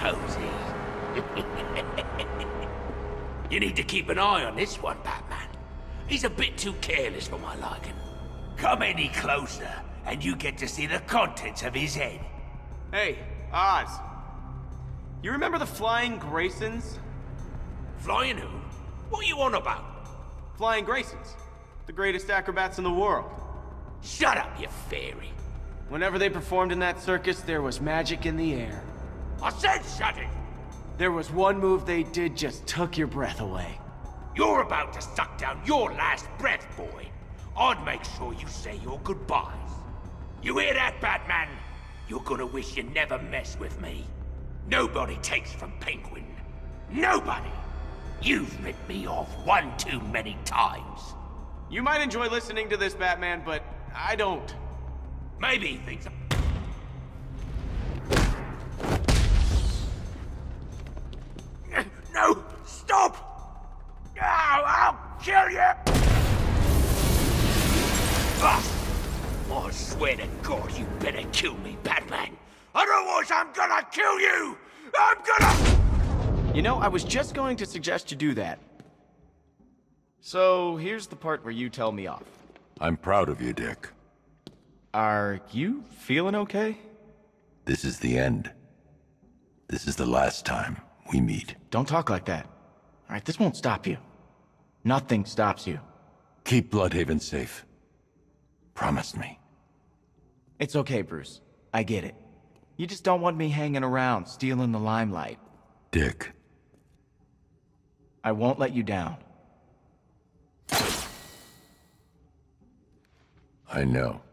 cozy. You need to keep an eye on this one, Batman. He's a bit too careless for my liking. Come any closer, and you get to see the contents of his head. Hey, Oz. You remember the Flying Graysons? Flying who? What are you on about? Flying Graysons. The greatest acrobats in the world. Shut up, you fairy. Whenever they performed in that circus, there was magic in the air. I said shut it! There was one move they did just took your breath away. You're about to suck down your last breath, boy. I'd make sure you say your goodbyes. You hear that, Batman? You're gonna wish you never messed with me. Nobody takes from Penguin. Nobody! You've ripped me off one too many times. You might enjoy listening to this, Batman, but I don't. Maybe he thinks... No! Stop! No! I'll kill you! I swear to God, you better kill me, Batman. Otherwise, I'm gonna kill you! I'm gonna... You know, I was just going to suggest you do that. So, here's the part where you tell me off. I'm proud of you, Dick. Are you feeling okay? This is the end. This is the last time we meet. Don't talk like that. Alright, this won't stop you. Nothing stops you. Keep Bloodhaven safe. Promise me. It's okay, Bruce. I get it. You just don't want me hanging around, stealing the limelight. Dick. I won't let you down. I know.